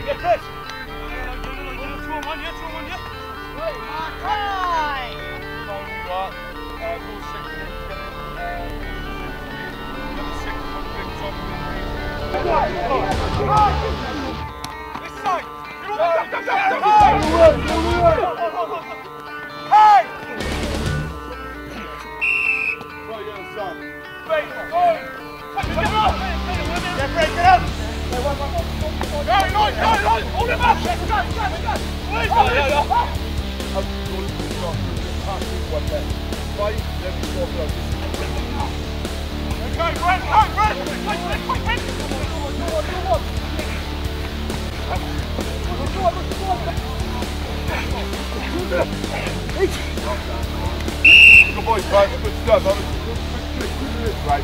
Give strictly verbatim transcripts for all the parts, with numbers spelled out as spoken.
Yeah, Chris. Two on one, yeah, two on one, yeah. Hi. So, what? Uh, all six minutes together. Number six, one big top. This side. You're on the go, go, go, go. Hey! Well, you're the son. Wait, go! Yeah, Fred, get up. Go, go, go, go! Hold him up! Go, go, go, go! Wait, go, go, go! I'm going to start pass this one there. Five, then we go for this. Okay, Brent, go, Brent! Quick, quick, quick, quick! Come on, come on, come on! Good boys, guys, good stuff. That was good, good, good, good, right?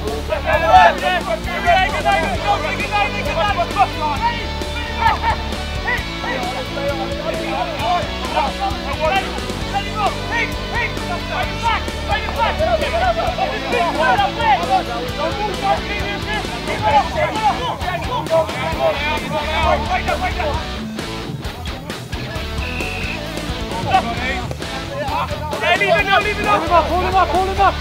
Yeah, leave it up, leave it up! Hold him up, hold him up, hold him up!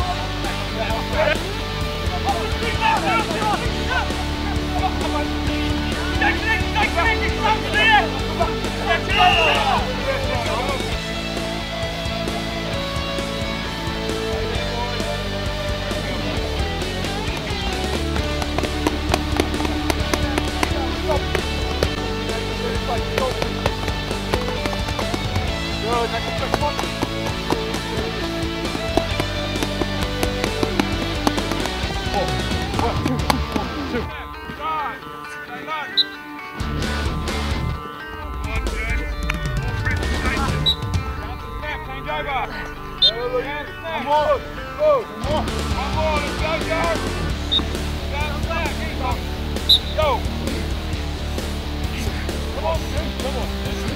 Good, next quick one. One more, go, one more. One more, let's go, go. Down the back, go. Come on, come on.